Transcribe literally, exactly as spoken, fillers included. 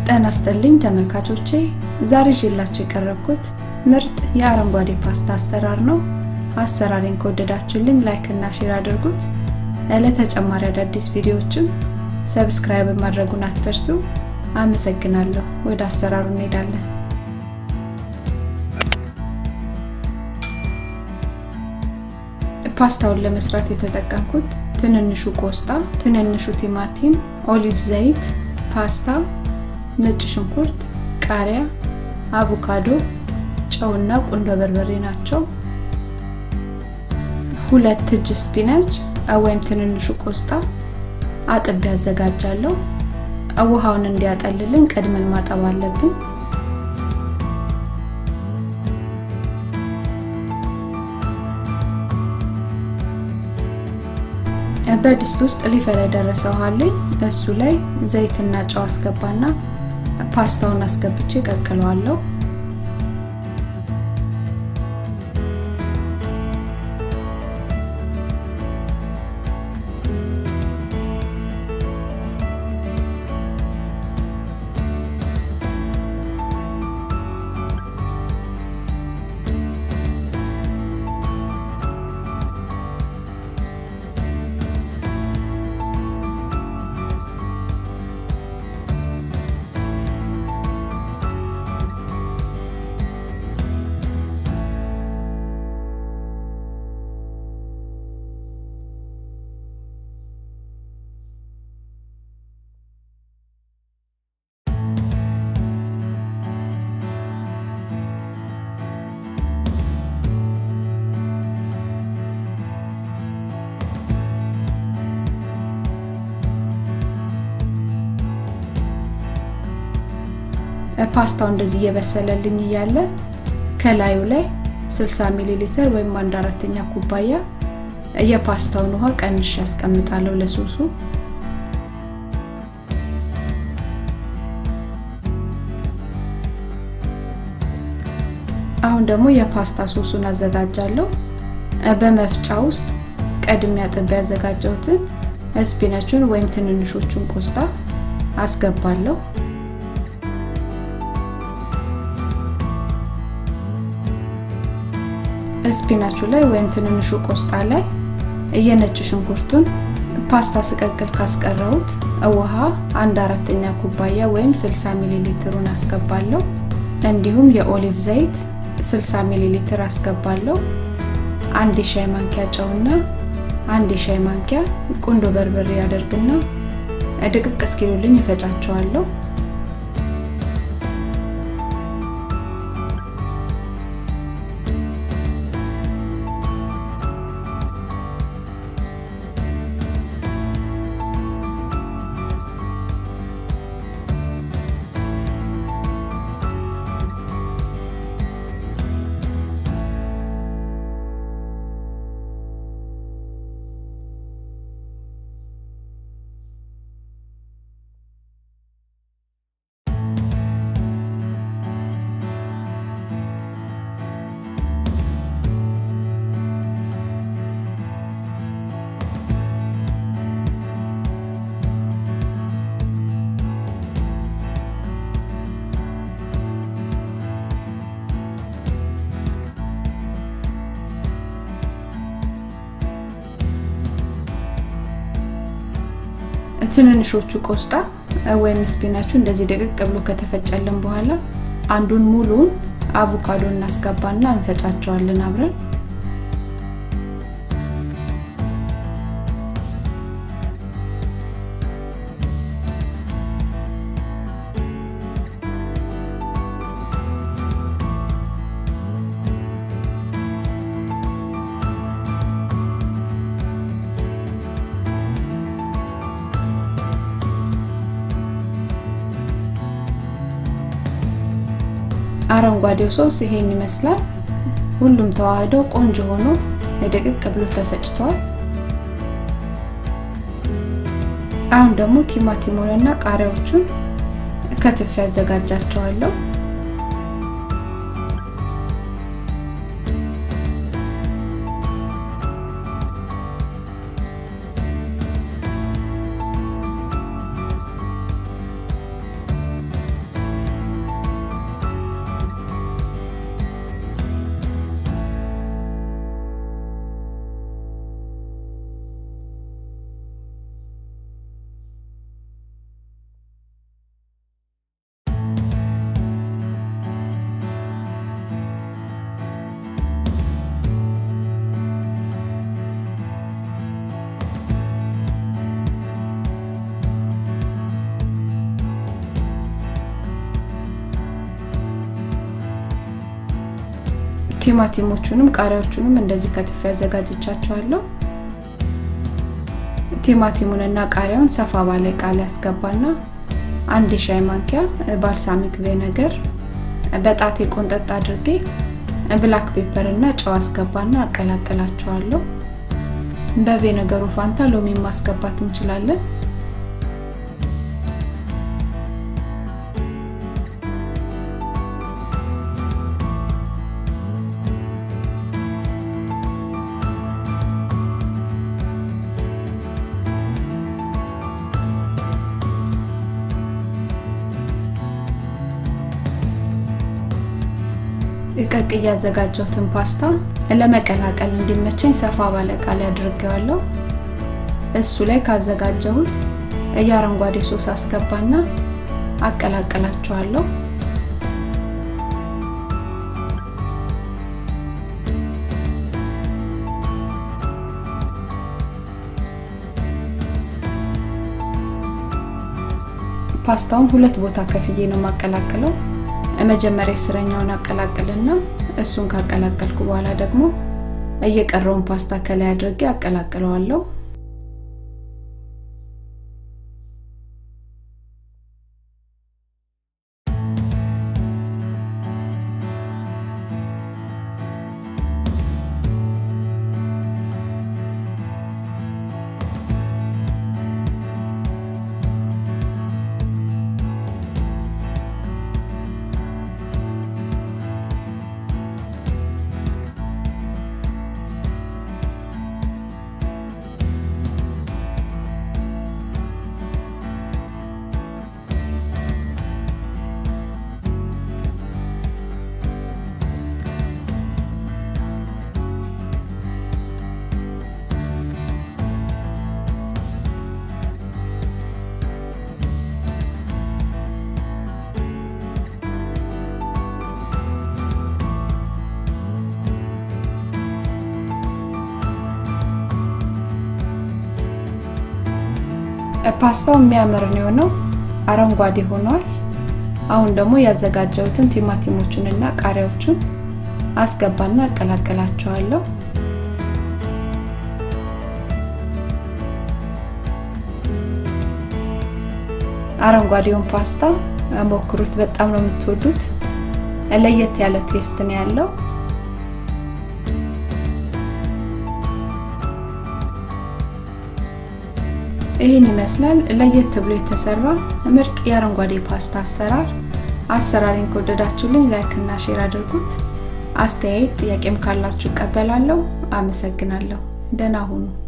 ጤና ይስጥልኝ ተመልካቾቼ ዛሬ ይዤላችሁ የቀረብኩት ምርጥ የአረንጓዴ ፓስታ አሰራር ነው። አሰራሬን ከወደዳችሁልኝ ላይክ እና ሼር አድርጉት። ለተጨማሪ አዳዲስ ቪዲዮዎችም ሰብስክራይብ ማድረጉን አትርሱ። አመሰግናለሁ። ወደ አሰራሩ እንሄዳለን። ፓስታውን ለመስራት የተጠቀምኩት ትንንሹ ቆስጣ፣ ትንንሹ ቲማቲም፣ ኦሊቭ ዘይት፣ ፓስታ፣ ነጭ ሽንኩርት፣ ቃሪያ፣ አቮካዶ፣ ጨውና ቁንዶ በርበሬ ናቸው። ሁለት እጅ ስፒናች ወይም ትንንሹ ቆስጣ አጥቤ አዘጋጃለሁ። ውሃውን እንዲያጠልልን ቀድመን ማጠብ አለብን። በድስት ውስጥ ሊፈላ ደረሰ ውሃ ላይ እሱ ላይ ዘይትና ጨው አስገባና ፓስታውን አስገብቼ ቀቅለዋለሁ። ፓስታው እንደዚህ እየበሰለልኝ ይያለ ከላዩ ላይ ስልሳ ሚሊ ሊትር ወይም አንድ አራተኛ ኩባያ የፓስታውን ውሃ ቀንሼ አስቀምጣለሁ ለሶሱ። አሁን ደግሞ የፓስታ ሶሱን አዘጋጃለሁ። በመፍጫ ውስጥ ቀድሜ አጥቤ ያዘጋጀሁትን ስፒናቹን ወይም ትንንሾቹን ቆስጣ አስገባለሁ። ስፒናቹ ላይ ወይም ትንንሹ ቆስጣ ላይ የነጭ ሽንኩርቱን ፓስታ ስቀቅል ካስቀረውት ውሃ አንድ አራተኛ ኩባያ ወይም ስልሳ ሚሊ ሊትሩን አስገባለሁ። እንዲሁም የኦሊቭ ዘይት ስልሳ ሚሊ ሊትር አስገባለሁ። አንድ ሻይ ማንኪያ ጨውና አንድ ሻይ ማንኪያ ቁንዶ በርበሬ ያደርግና ድቅቅ እስኪሉልኝ እፈጫቸዋለሁ። ትንንሾቹ ቆስጣ ወይም ስፒናቹ እንደዚህ ደቀቅ ብሎ ከተፈጨልን በኋላ አንዱን ሙሉን አቮካዶ እናስገባና እንፈጫቸዋለን አብረን። አረንጓዴው ሶስ ይሄን ይመስላል። ሁሉም ተዋህዶ ቆንጆ ሆኖ ደቀቅ ብሎ ተፈጭቷል። አሁን ደግሞ ቲማቲሙንና ቃሪያዎቹን ከትፌ አዘጋጃቸዋለሁ። ቲማቲሞቹንም ቃሪያዎቹንም እንደዚህ ከትፌ አዘጋጅቻቸዋለሁ ቲማቲሙንና ቃሪያውን ሰፋ ባለ ዕቃ ላይ አስገባና አንድ ሻይ ማንኪያ ባልሳሚክ ቪኔጋር በጣቴ ቆንጠጥ አድርጌ ብላክ ፔፐር እና ጨው አስገባና አቀላቅላቸዋለሁ በቪኔጋሩ ፋንታ ሎሚ ማስገባት እንችላለን እቀቅ ያዘጋጀሁትን ፓስታ ለመቀላቀል እንዲመቸኝ ሰፋ ባለ ዕቃ ላይ አድርጌዋለሁ እሱ ላይ ካዘጋጀሁት የአረንጓዴ ሶስ አስገባና አቀላቅላቸዋለሁ ፓስታውን ሁለት ቦታ ከፍዬ ነው ማቀላቀለው መጀመሪያ ስረኛውን አቀላቅልና እሱን ካቀላቀልኩ በኋላ ደግሞ እየቀረውን ፓስታ ከላይ አድርጌ አቀላቅለዋለሁ ፓስታው የሚያምር ነው አረንጓዴ ሆኗል አሁን ደግሞ ያዘጋጀሁትን ቲማቲሞቹንና ቃሪያዎቹን አስገባና አቀላቅላቸዋለሁ አረንጓዴውን ፓስታ ሞክሩት በጣም ነው የምትወዱት ለየት ያለ ቴስት ነው ያለው ይሄን ይመስላል ለየት ብሎ የተሰራ ምርጥ የአረንጓዴ ፓስታ አሰራር አሰራሪን ከወደዳችሁልኝ ላይክ እና ሼር አድርጉት አስተያየት ጥያቄም ካላችሁ ቀበላለሁ አመሰግናለሁ ደህና ሁኑ